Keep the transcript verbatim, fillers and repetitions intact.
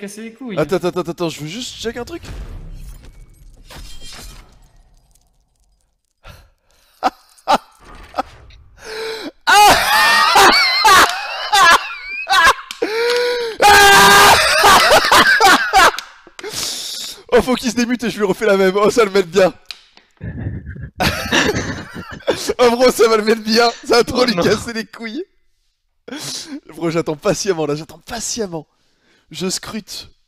casser les couilles. Attends, attends, attends, attends, je veux juste check un truc. Oh, faut qu'il se débute et je lui refais la même. Oh, ça le met bien. Oh, bro, ça va le mettre bien. Ça va trop Oh, lui non. casser les couilles. Bro, j'attends patiemment là, j'attends patiemment. Je scrute.